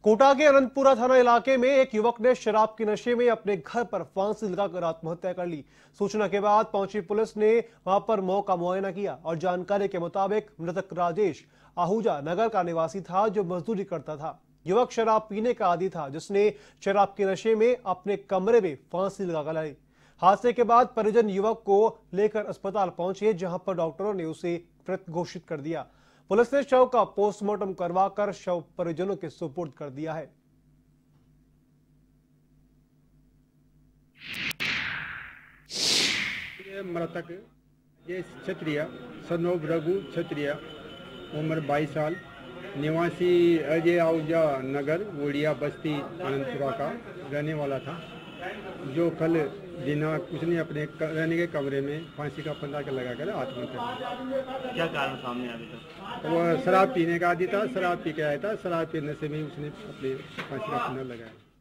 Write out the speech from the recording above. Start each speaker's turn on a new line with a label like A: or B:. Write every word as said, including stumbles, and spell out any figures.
A: कोटा के अनंतपुरा थाना इलाके में एक युवक ने शराब के नशे में अपने घर पर फांसी लगाकर आत्महत्या कर ली। सूचना के बाद पहुंची पुलिस ने वहां पर मौका मुआयना किया और जानकारी के मुताबिक मृतक राजेश आहूजा नगर का निवासी था, जो मजदूरी करता था। युवक शराब पीने का आदी था, जिसने शराब के नशे में अपने कमरे में फांसी लगाकर लाई। हादसे के बाद परिजन युवक को लेकर अस्पताल पहुंचे, जहां पर डॉक्टरों ने उसे मृत घोषित कर दिया। पुलिस ने शव का पोस्टमार्टम करवाकर शव परिजनों के सुपुर्द कर दिया है।
B: ये मृतक ये क्षत्रिय सनोब रघु क्षत्रिय, उम्र बाईस साल, निवासी अजय आहूजा नगर वोडिया बस्ती अनंतपुरा का रहने वाला था, जो कल दिनांक उसने अपने रहने के कमरे में फांसी का फंदा लगाकर आत्महत्या की।
C: क्या कारण सामने आया था?
B: वह शराब पीने का आदी था, शराब पी के आया था, शराब पीने से भी उसने अपने फांसी का फंदा लगाया।